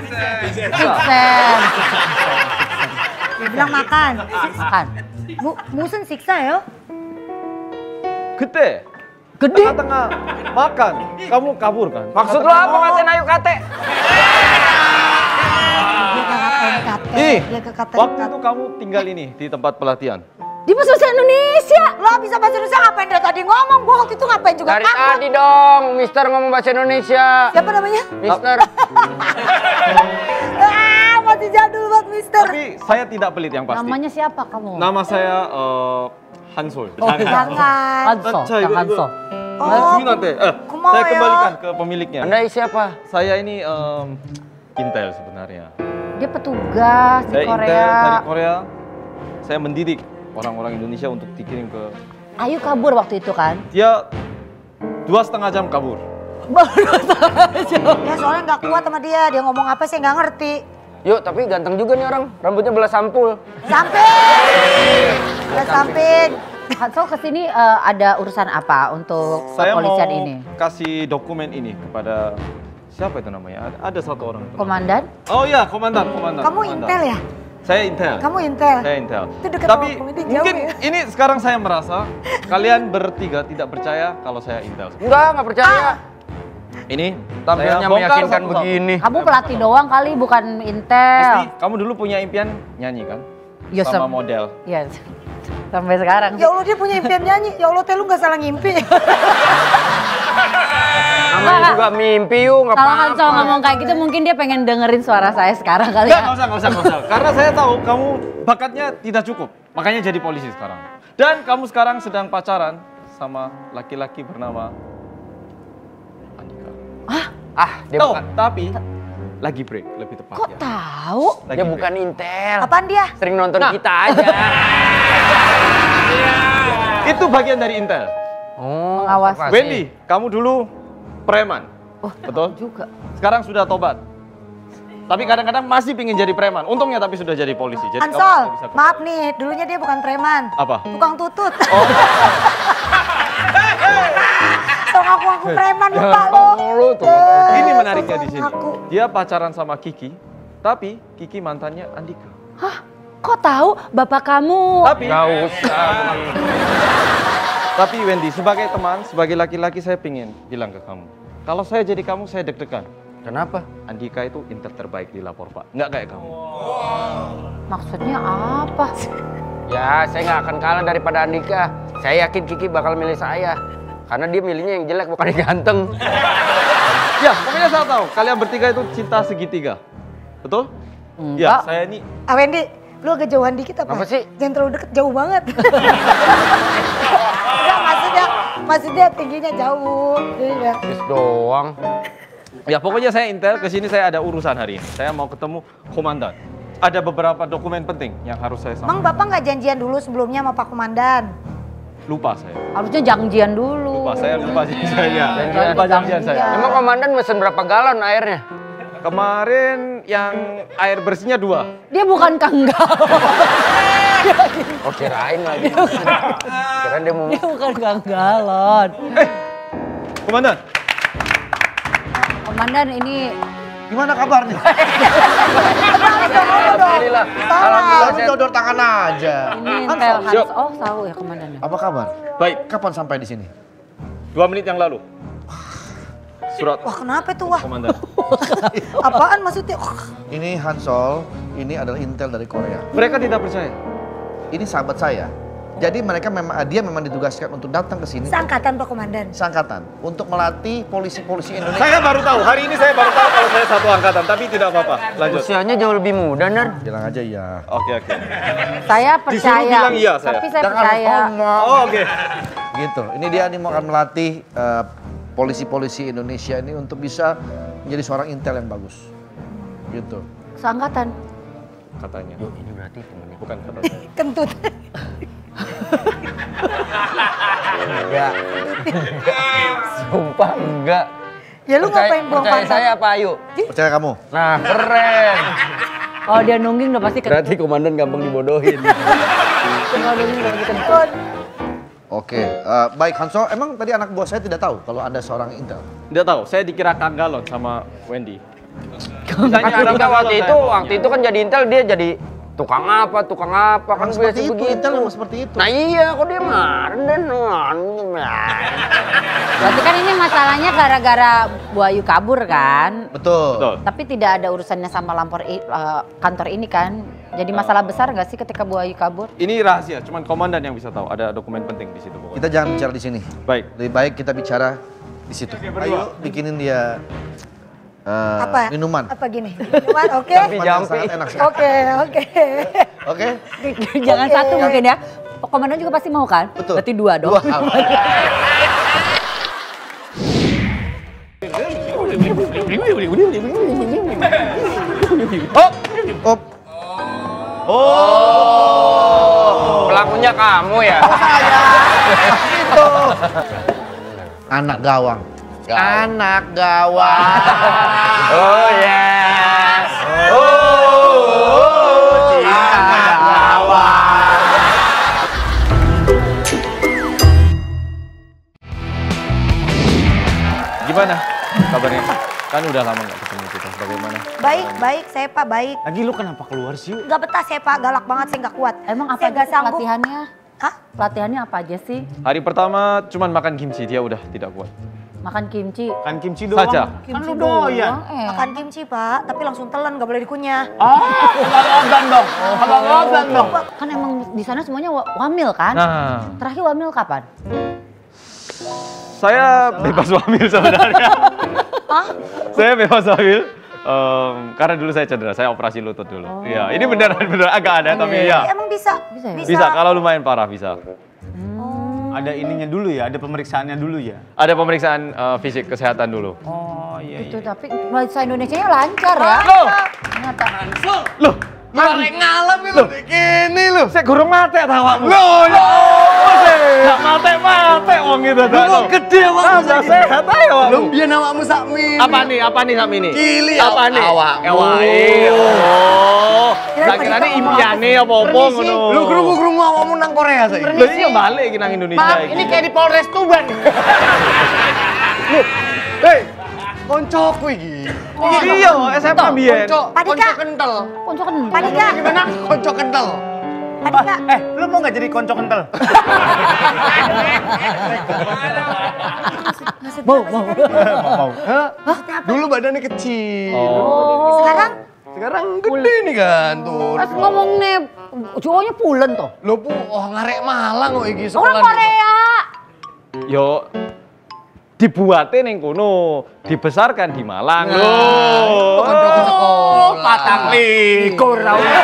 Dia bilang makan. Makan. Bu, musen siksa ya? 그때 Gede. tengah-tengah makan kamu kabur kan? Maksud lo apa ngatain Ayu Kate? Dia ke katain kate. Ih, Dia ke katain waktu kate. itu kamu tinggal ini di tempat pelatihan. Dia masuk bahasa Indonesia. Lo bisa bahasa Indonesia ngapain dari tadi ngomong? Gua waktu itu ngapain juga Dari kabur. tadi dong, Mister ngomong bahasa Indonesia. Siapa namanya? Mister. Ah, masih jadul banget, Mister. Tapi saya tidak pelit yang pasti. Namanya siapa kamu? Nama saya eh, Hansol. Oh, Jangan. Hanso, Saya Kang ibu- Hanso. Oh, Saya 주인한테 eh, 고마워요. saya kembalikan ke pemiliknya. Anda siapa? Saya ini em, Intel sebenarnya. Dia petugas di Saya Intel Korea. dari Korea. Saya mendidik orang-orang Indonesia untuk dikirim ke. Ayu kabur waktu itu kan? Dia dua setengah jam kabur. Ya soalnya nggak kuat sama dia. Dia ngomong apa saya nggak ngerti. Yuk, tapi ganteng juga nih orang. Rambutnya belah sampul. Samping. Udah samping. Hanso kesini eh, ada urusan apa untuk Saya mau kepolisian ini? kasih dokumen ini kepada siapa itu namanya? Ada, ada satu orang. Komandan? Oh iya, komandan, komandan. Kamu komandan. Intel ya? Saya Intel. Kamu Intel? Saya Intel. Itu dekat Tapi sama komite jauh mungkin ya? ini sekarang saya merasa kalian bertiga tidak percaya kalau saya Intel. Enggak, nggak percaya. Ini Tampilnya saya bongkar meyakinkan satu-satu. begini. Kamu pelatih doang kali, bukan Esti, Intel. kamu dulu punya impian nyanyi kan? Ya, Sama sem- model. Iya, sampai sekarang. Ya Allah dia punya impian nyanyi. Ya Allah teh lu nggak salah ngimpi. Namanya juga mimpi yuk, nggak Kalau apa-apa. Hanso ngomong kayak gitu mungkin dia pengen dengerin suara saya sekarang kali Enggak, ya. nggak usah, nggak usah, nggak usah. Karena saya tahu kamu bakatnya tidak cukup. Makanya jadi polisi sekarang. Dan kamu sekarang sedang pacaran sama laki-laki bernama Andika. Ah, dia Tahu, bukan. tapi lagi break, lebih tepat Kok ya. tahu? Lagi Dia break. bukan Intel. Apaan dia? Sering nonton Nah. kita aja. Itu bagian dari Intel. Oh, Mengawasi. observasi. Wendy, kamu dulu preman. Oh, Betul? juga. Sekarang sudah tobat. Tapi kadang-kadang masih pingin jadi preman. Untungnya tapi sudah jadi polisi. Jadi kamu Ansol, tidak bisa ke- maaf nih, dulunya dia bukan preman. Apa? Tukang tutut. Oh. So ngaku-ngaku preman lupa lo. Lu tuh. Eh, Ini menariknya di sini. ngaku. Dia pacaran sama Kiki, tapi Kiki mantannya Andika. Hah? Kok tahu bapak kamu? Tapi Gak usah. Tapi Wendy, sebagai teman, sebagai laki-laki saya pingin bilang ke kamu. Kalau saya jadi kamu, saya deg-degan. Kenapa? Andika itu intel terbaik di lapor Pak. Nggak kayak kamu. Maksudnya apa? Ya, saya nggak akan kalah daripada Andika. Saya yakin Kiki bakal milih saya. Karena dia milihnya yang jelek, bukan yang ganteng. Ya, pokoknya saya tahu. Kalian bertiga itu cinta segitiga. Betul? Ya, Enggak. saya ini... Ah Wendy, lu kejauhan dikit apa? Apa sih? Jangan terlalu deket, jauh banget. Enggak, maksudnya, maksudnya tingginya jauh. Iya. Terus doang. Ya, pokoknya saya intel. Kesini saya ada urusan hari ini. Saya mau ketemu komandan. Ada beberapa dokumen penting yang harus saya Emang sampaikan. Bapak nggak janjian dulu sebelumnya sama Pak Komandan? Lupa saya. Harusnya janjian dulu. Lupa, saya lupa janjiannya. Janjian. Lupa janjian saya. Emang komandan mesen berapa galon airnya? Kemarin yang air bersihnya dua. Dia bukan kanggal. Oh kirain lagi. Kirain dia mau... Dia bukan kanggalon. Komandan, Komandan ini Gimana kabarnya? Alhamdulillah. Alhamdulillah. Kamu saya- dodor tangan aja. ini Intel Hans. Oh, tahu ya komandan. Apa kabar? baik. Kapan sampai di sini? Dua menit yang lalu. Surat Wah kenapa itu wah? komandan. Apaan maksudnya? Wah, Ini Hansol, ini adalah intel dari Korea. Mereka tidak percaya. Ini sahabat saya. Jadi mereka memang dia memang ditugaskan untuk datang ke sini seangkatan Pak Komandan. seangkatan untuk melatih polisi-polisi Indonesia. Saya baru tahu, hari ini saya baru tahu kalau saya satu angkatan, tapi tidak apa-apa. Lanjut. Usianya jauh lebih muda, Nar. Bilang aja iya. Oke, oke. Saya Disuruh percaya. bilang iya, saya. Tapi saya Jangan percaya. ngomong. Oh, oke. Gitu. Ini dia nih mau akan melatih eh, polisi-polisi Indonesia ini untuk bisa menjadi seorang intel yang bagus. Gitu. Seangkatan. Katanya. Ini berarti temennya. Bukan kata saya. Kentut. Enggak. Sumpah enggak. Ya lu Percaya- ngapain buang percaya pantat? saya apa Ayu? Percaya kamu? Nah, keren. Oh dia nungging udah pasti kentut. Berarti komandan gampang dibodohin. Tinggal nungging udah pasti kentut. Oke, eh, baik Hansol. Emang tadi anak buah saya tidak tahu kalau Anda seorang intel. Tidak tahu, saya dikira kanggalon sama Wendy. Kan Andika waktu itu, waktu itu kan jadi intel dia jadi tukang apa, tukang apa, kan Emang biasa seperti itu, begitu. intel memang seperti itu. Nah iya, kok dia marah dan Berarti kan ini masalahnya gara-gara Bu Ayu kabur kan? Betul. Betul. Tapi tidak ada urusannya sama lampor i- eh, kantor ini kan? Jadi masalah besar nggak sih ketika Bu Ayu kabur? Ini rahasia, cuman komandan yang bisa tahu. Ada dokumen penting di situ pokoknya. Kita jangan bicara di sini. Baik. Lebih baik kita bicara di situ. Ayo bikinin dia eh, Apa? minuman. Apa gini? Minuman, oke? Jampi, Minuman yang jampi. sangat enak sekali. Oke, oke. Oke? Jangan Oke. satu mungkin ya. Komandan juga pasti mau kan? Betul. Berarti dua dong. Dua. Oh. Oh. Pelakunya kamu ya? Itu. Anak gawang. Anak gawang. Oh yes. Oh, anak gawang. Gimana kabarnya? Kan udah lama nggak ketemu kita. Bagaimana? Baik, baik, saya Pak baik. Lagi lu kenapa keluar sih? Gak betah saya Pak, galak banget saya gak kuat. Emang apa saya aja gak sanggup. pelatihannya? Hah? Pelatihannya apa aja sih? Hari pertama cuman makan kimchi, dia udah tidak kuat. Makan kimchi. Kan kimchi doang. Saja. Kan lu doyan. Eh. Makan kimchi Pak, tapi langsung telan gak boleh dikunyah. Ah, abang dong. Abang dong. Kan emang di sana semuanya wa- wamil kan? Nah, Terakhir wamil kapan? saya bebas wamil sebenarnya. Saya bebas wamil. em, karena dulu saya cedera, saya operasi lutut dulu. Iya, ini beneran beneran agak ada, tapi Eh, ya Emang bisa? Bisa ya? bisa. Kalau lumayan parah bisa. Ada ininya dulu ya, ada pemeriksaannya dulu ya. Ada pemeriksaan eh, fisik kesehatan dulu. Oh iya Itu tapi bahasa Indonesia nya lancar ya. Loh, Ternyata. loh, Arek ngalem itu gini lho. Saya gurung mate ta awakmu. Loh, ya. Gak mate-mate wong itu Lu kok gede awakmu Tambah saiki? sehat ae Lu awakmu. biyen awakmu sak mini. Apa nih? Apa nih sak ini? Cili apa nih? awak. Awake. Oh. Tak kirane impiane apa-apa ngono. Lu krungu-krungu awakmu nang Korea saiki. Lho iya balik iki nang Indonesia Maaf, iki. ini kayak di Polres Tuban. Hei, koncoku iki. Iya, S M A biyen. Konco, Pak Dika. konco kental. Konco kan. Pak Dika, Gimana? Konco kental. Pak Dika. Eh, lu mau nggak jadi konco kental? Mau, mau. Hah? Dulu badannya kecil. Oh. Sekarang Sekarang gede nih kan tuh. Pas ngomong nih, cowoknya pulen tuh. Lo pu, oh ngarek Malang kok iki Orang sekolah. Korea. Yo dibuatin ning kono, dibesarkan di Malang. Nah, Loh. koncoku sekolah. Patang likur.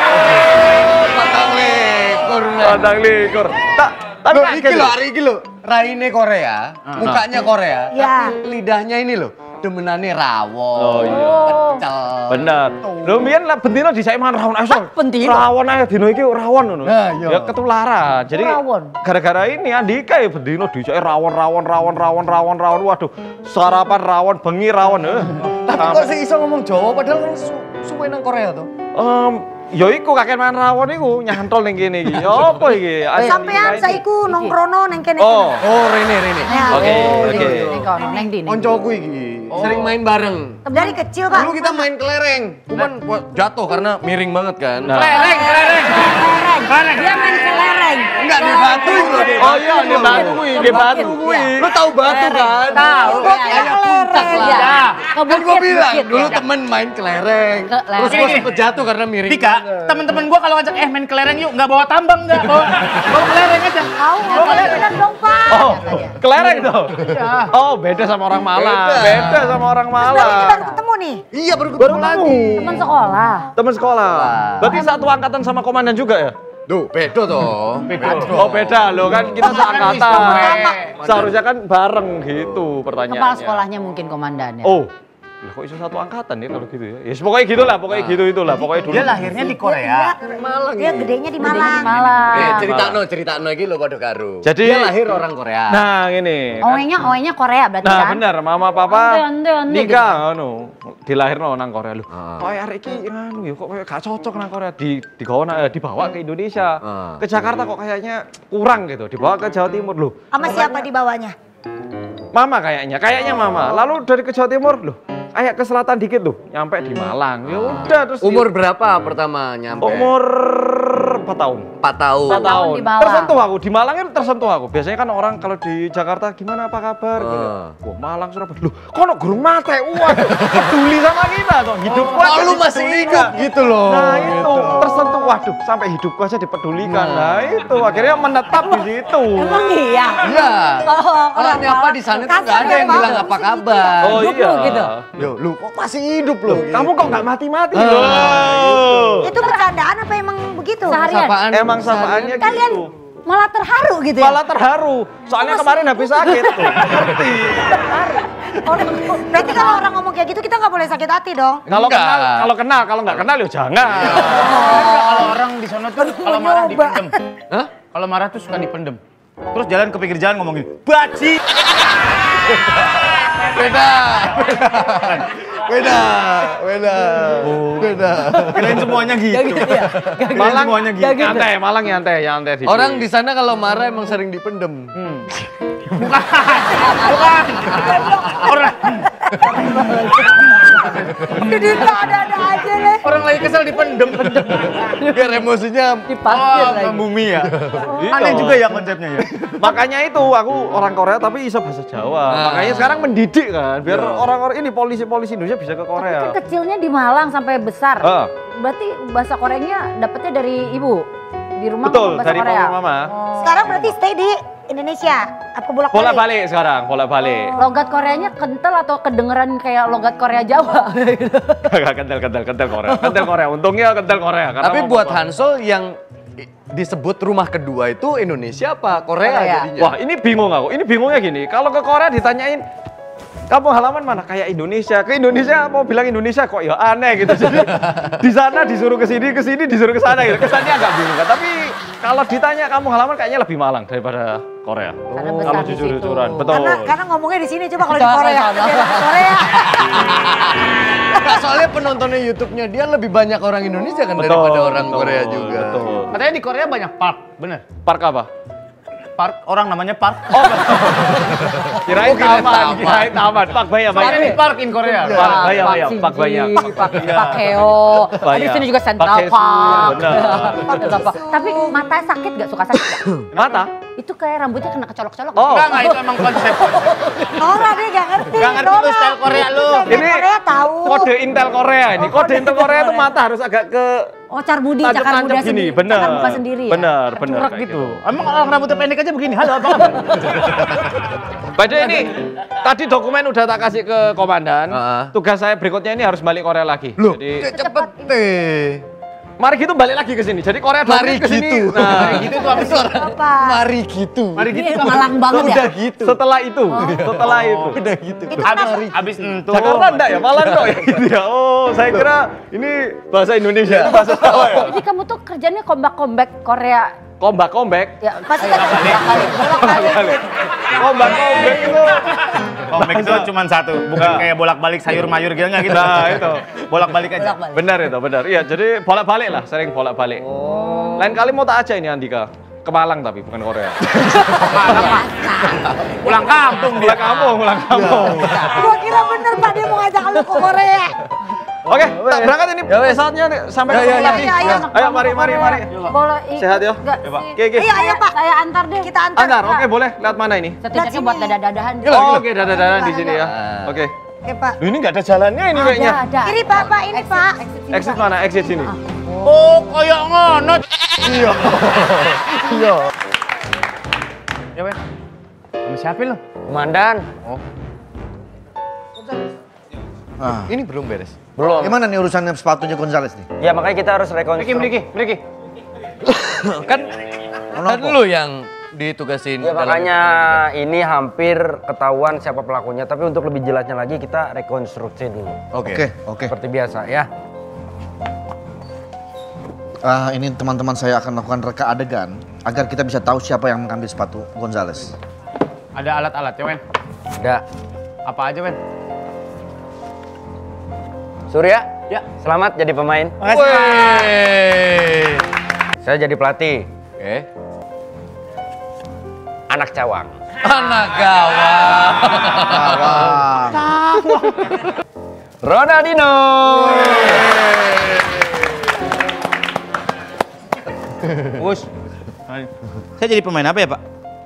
Patang likur. Padang likur. Tak tapi Loh, kaget iki lho. lho, hari iki lho. Raine Korea, mukanya Korea, Ya. tapi lidahnya ini loh, demenane rawon. Oh, iya. Pecel. Bener. Lho mbiyen lah bendino disake mangan rawon ae. Son. bendino? Rawon ae dino iki rawon ngono. Nah, iya. Ya ketularan. Jadi Rawon. gara-gara ini Andika ya bendino disake rawon rawon rawon rawon rawon rawon. Waduh, sarapan rawon, bengi rawon. Eh. Tapi kok sih iso ngomong Jawa padahal kan su suwe nang Korea tuh. Em, ya iku kakek mangan rawon iku nyantol ning kene iki. Ya apa iki? Ayo, sampean ini. saiku nongkrono neng kene. Oh. Oh, Rene, Rene. Ya. Oke, oke. Neng kono, neng di. neng di. Koncoku iki sering main bareng. Dari kecil, Pak. Dulu kita main kelereng, cuman buat jatuh karena miring banget kan. Nah. Kelereng, kelereng. Kelereng. Dia main kelereng. Enggak di batu itu loh, di Oh iya, di batu kuwi, di batu kuwi. Lu tahu batu kan? Tahu. Gua kayak puncak lah. Ya. Kan gua bilang dulu temen main kelereng. Kelereng. Terus gua sempet jatuh karena miring. Dika, temen-temen gua kalau ngajak eh main kelereng yuk, nggak bawa tambang nggak, bawa, bawa kelereng aja. Tahu, kelereng dong, Pak. Oh, kelereng tuh. Oh, beda sama orang Malang. Beda. Beda sama orang Baru ini Malang. baru ketemu nih. Iya baru ketemu lagi. Teman sekolah. Teman sekolah. Berarti satu angkatan sama komandan juga ya? Duh, beda toh. Beda. Oh beda loh kan kita seangkatan. Sama. Seharusnya kan bareng gitu pertanyaannya. Kepala sekolahnya mungkin komandannya. Oh, lah kok bisa satu angkatan ya kalau gitu ya? Ya pokoknya gitu lah, pokoknya gitu itulah, pokoknya dulu. Dia lahirnya di Korea. Malang. Dia gedenya di Malang. Malah. Eh, cerita no, cerita no iki lho padha karo. Jadi- dia lahir orang Korea. Nah, ini. Owenya, owenya Korea berarti Nah, kan? bener, mama papa Ande, ande, ande nikah ngono. Dilahirno nang Korea lho. Ah. Kok arek iki ngono ya kok kayak gak cocok nang Korea di digawa na- eh, dibawa ke Indonesia. Ah. Ke Jakarta kok kayaknya kurang gitu. Dibawa ke Jawa Timur loh. Sama siapa di bawahnya? Mama kayaknya, kayaknya mama. Lalu dari ke Jawa Timur loh. Kayak ke selatan dikit loh, nyampe di Malang. Ya udah terus di- Umur berapa pertama nyampe? umur empat tahun. empat tahun. empat tahun. di Malang. Tersentuh aku, di Malang itu tersentuh aku. Biasanya kan orang kalau di Jakarta gimana apa kabar? Gitu. Ah. Wah, Malang Surabaya. Loh, kok no gurung mate? Wah, peduli sama kita toh. Hidupku Oh, aja lu masih dipedulikan. hidup gitu loh. Nah, itu tersentuh. Waduh, sampai hidupku aja dipedulikan. Nah, itu akhirnya menetap di situ. Emang iya? Iya. Oh, Orang nyapa di sana tuh gak ada yang bilang apa kabar. Oh Hidup iya. lu gitu. Yo, lu kok masih hidup loh? Kamu kok nggak mati-mati Ah, loh? Itu bercandaan apa emang begitu? Seharian. Sapaan, Emang sapaannya Kalian gitu. malah terharu gitu ya? Malah terharu. Soalnya kemarin habis sakit tuh. Ngerti. Oh, berarti kalau orang ngomong kayak gitu kita nggak boleh sakit hati dong? Kalau Enggak. kenal, kalau kenal, kalau nggak kenal ya jangan. Kalau orang di sana tuh kalau marah nyoba. dipendem. Hah? Kalau marah tuh suka dipendem. Terus jalan ke pinggir jalan ngomong gini, baci. Beda. Beda. Beda. Beda. Kirain semuanya gitu. Kirain Malang semuanya gitu. nyantai, Malang nyantai, nyantai. dikit. Orang di sana kalau marah emang sering dipendem. Bukan. Bukan. Orang Jadi ada-ada aja deh. orang lagi kesel dipendem. Biar emosinya Dipasir lagi. Membumi ya. Gitu. Aneh juga ya konsepnya ya. Makanya itu aku orang Korea tapi bisa bahasa Jawa. Nah. Makanya sekarang mendidik kan, biar orang-orang ini polisi-polisi Indonesia bisa ke Kan Korea. kecilnya di Malang sampai besar. Ah. Berarti bahasa Koreanya dapetnya dari ibu. Di rumah Betul, ngomong bahasa dari Korea. mama mama. Sekarang berarti stay di Indonesia. Apa bolak-balik? Bola balik sekarang, bola balik. Logat Koreanya kental atau kedengeran kayak logat Korea Jawa? Gak kental, kental, kental Korea. Kental Korea, untungnya kental Korea. karena Tapi ngomong buat Korea. Hansol yang i- disebut rumah kedua itu Indonesia apa Korea Korea. jadinya? Wah ini bingung aku, ini bingungnya gini. Kalau ke Korea ditanyain, kamu halaman mana? Kayak Indonesia. Ke Indonesia mau bilang Indonesia kok ya aneh gitu. Jadi di sana disuruh ke sini, ke sini disuruh ke sana gitu. Kesannya agak bingung kan. Tapi kalau ditanya kamu halaman kayaknya lebih Malang daripada Korea. Karena Oh, besar kamu di jujur-jujuran. situ. Betul. Karena karena ngomongnya di sini coba kalau di Cara Korea. sana. Di Korea. Nah, soalnya penontonnya YouTube-nya dia lebih banyak orang Indonesia kan Betul, daripada orang betul, Korea juga. Betul. Katanya di Korea banyak park, bener? Park apa? Park, orang namanya park. Oh, kirain Oh, kirain taman, taman. kirain taman. Pak Baya, Soalnya Baya. di park in Korea. Pak Baya, Baya, Pak Pak Baya. Shinji, Pak Pak Heo. Tapi di sini juga Central Pak Kesu, Park. benar. Central Park. Tapi mata sakit gak? Suka sakit gak? Mata? Itu kayak rambutnya kena kecolok-colok. Oh. Enggak, enggak, itu emang konsep. Nora dia gak ngerti. Gak ngerti lu Nora. style Korea lu. Style Ini Korea tahu. Kode Intel Korea ini. Kode Intel Korea itu mata harus agak ke Oh, carbudi, cakar muda tancap-tancap gini. sendiri. Benar. Cakar muka sendiri ya. Benar, benar. Curak kayak gitu. Emang orang rambutnya pendek aja begini. Halo, apa kabar? Bade ini tadi dokumen udah tak kasih ke komandan. Heeh. Tugas saya berikutnya ini harus balik Korea lagi. Loh, Jadi cepet deh. mari gitu balik lagi ke sini. Jadi Korea dua Mari menit ke sini. gitu. Nah, Mari gitu tuh habis suara. Apa? Mari gitu. Mari gitu. Ini Malang banget ya. Udah gitu. setelah itu, setelah itu. Udah gitu. Habis, habis entuh. Jakarta enggak ya? Malang kok ya gitu ya. Oh, saya kira ini bahasa Indonesia. Itu bahasa Jawa ya. Jadi kamu tuh kerjanya comeback-comeback Korea. Kombak-kombek. Ya, pasti kan bolak-balik. Kombak-kombek itu. Komik itu cuma satu, bukan kayak bolak-balik sayur mayur gitu nggak gitu. Nah, itu. Bolak-balik aja. Bolak-balik. Benar itu, benar. Iya, jadi bolak-balik lah, sering bolak-balik. Oh. Lain kali mau tak aja ini Andika. Ke Malang tapi bukan Korea. Pulang kampung dia. Pulang kampung, pulang kampung. Gua kira bener Pak dia mau ngajak lu ke Korea. Oke, tak berangkat ini pesawatnya nih, sampai Ya, ketemu ya, ya. lagi. Ayo, ayo, anak Ayo, kamu mari, ke mari, Korea. mari. Boleh ikut. Sehat ya? Nggak Ya, Pak. sih? Oke, oke. Ayo, ayo Pak. Saya antar deh. Kita antar. Antar, oke boleh. Lihat mana ini? Setidaknya buat dadah-dadahan. Oh, oke, dadah-dadah di sini ya. Oke. Oke Pak. Loh, ini nggak ada jalannya ini kayaknya. Ada, ada. Kiri Pak, Pak ini Pak. Exit mana? Exit sini. Oh, koyok ngono. Iya. Ya, Weh. Sama siapa lu? Komandan. Nah, Ini belum beres. Belum. gimana nih urusannya sepatunya Gonzales nih? Ya makanya kita harus Riki, rekonstruksi. Riki, Riki. Kan kan lu yang ditugasin Ya dalam- makanya ini hampir ketahuan siapa pelakunya. Tapi untuk lebih jelasnya lagi kita rekonstruksi dulu. Oke. Oke, oke. Seperti biasa ya. Ah, ini teman-teman saya akan melakukan reka adegan agar kita bisa tahu siapa yang mengambil sepatu Gonzales. Ada alat-alatnya, Wen. Ada. Apa aja, Wen? Surya, Ya. selamat jadi pemain. Wey. Saya jadi pelatih. Oke. Anak cawang. Anak gawang. Ronaldinho. Bus. Saya jadi pemain apa ya, Pak?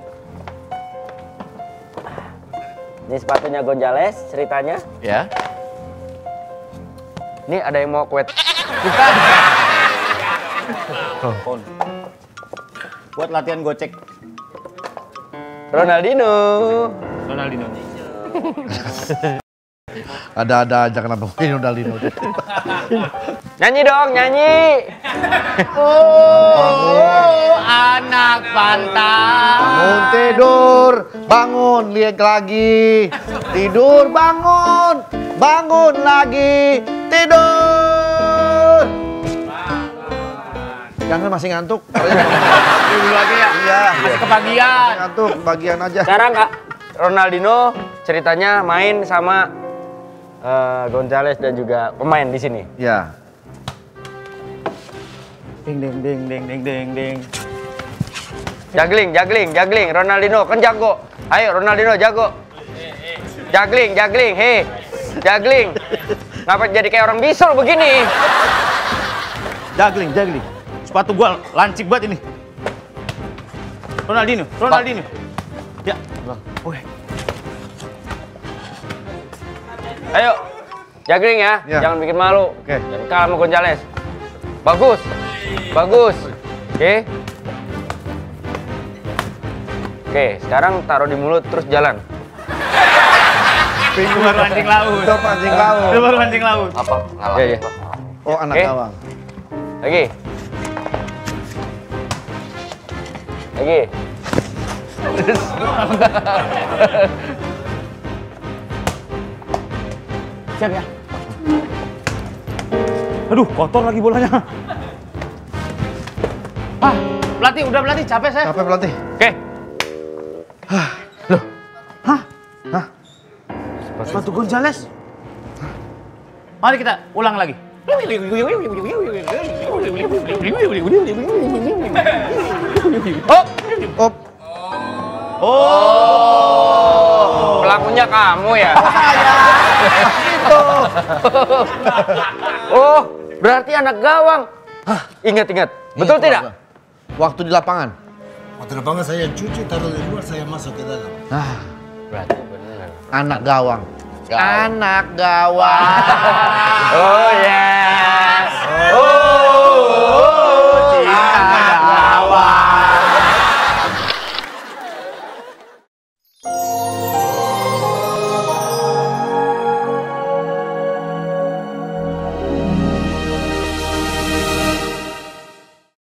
Ini sepatunya Gonzales ceritanya. Ya. Ini ada yang mau kue. Buat latihan gocek. Ronaldinho. Ronaldinho. Ada-ada aja kenapa ini udah Lino. Nyanyi dong, nyanyi. Oh, anak pantai. Bangun tidur, bangun lihat lagi. Tidur bangun, bangun lagi. Tidur. Jangan masih ngantuk. Dulu lagi ya. Iya. Masih kebagian. Ngantuk, bagian aja. Sekarang Kak Ronaldinho ceritanya main sama eh, Gonzales dan juga pemain di sini. Ya. Ding ding ding ding ding ding ding. Juggling, juggling, juggling. Ronaldinho kan jago. Ayo Ronaldinho jago. Juggling, juggling, hei. Juggling. Ngapa jadi kayak orang bisul begini? Juggling, juggling. Sepatu gua lancip banget ini. Ronaldinho, Ronaldinho. Ya. Oke. Ayo. Juggling ya, Ya. jangan bikin malu. Oke. Jangan kalah sama Gonzales. Bagus. Bagus. Oke. Oke, sekarang taruh di mulut terus jalan. Itu baru anjing laut. Itu anjing laut. Itu baru anjing laut. Apa? Ngalah. Iya, iya. Oh, anak Oke. gawang. Lagi. Lagi. Siap ya. Aduh, kotor lagi bolanya. Ah, pelatih, udah pelatih, capek saya. Capek pelatih. Oke. Loh, hah? Hah? Sepatu Gonzales? Mari kita ulang lagi. Oh. Oh. Oh. Pelakunya kamu ya? Itu. Oh, berarti anak gawang. Hah, ingat ingat. Betul tidak? Waktu di lapangan. Waktu lapangan saya cuci, taruh di luar, saya masuk ke dalam. Nah, Berarti benar. anak gawang. Gawang. Anak gawang. Oh ya.